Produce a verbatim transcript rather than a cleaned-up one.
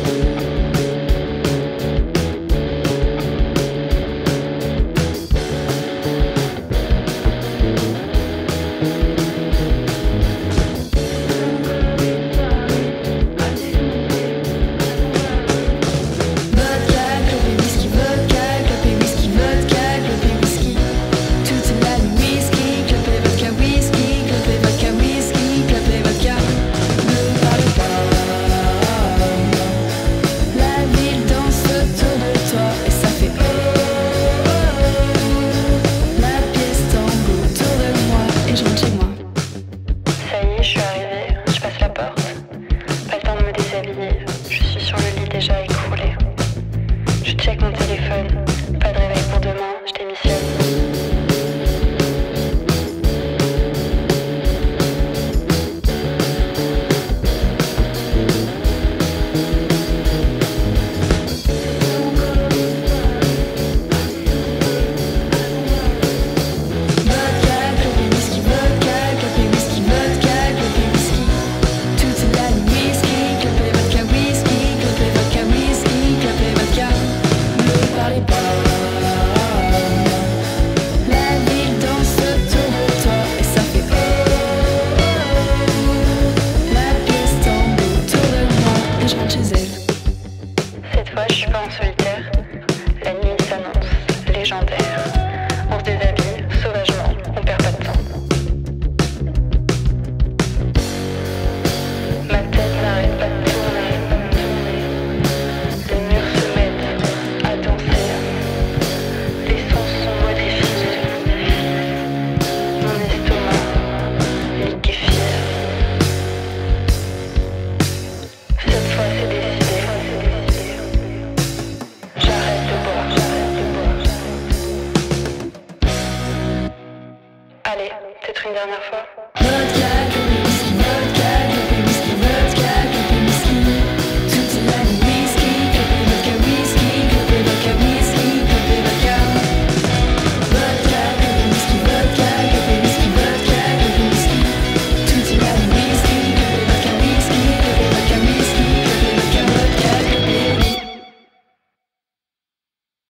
Je suis sur le lit déjà écroulé. Je check mon téléphone. Pas de réveil pour demain, je démissionne. Cette fois, je suis pas en solitaire. La nuit s'annonce légendaire. On se déshabille sauvagement, on perd pas de temps. Ma tête n'arrête pas de tourner, tourner. Les murs se mettent à danser. Les sons sont modifiés. Mon estomac liquéfié. Cette fois, c'est décidé. Allez, peut-être une dernière fois.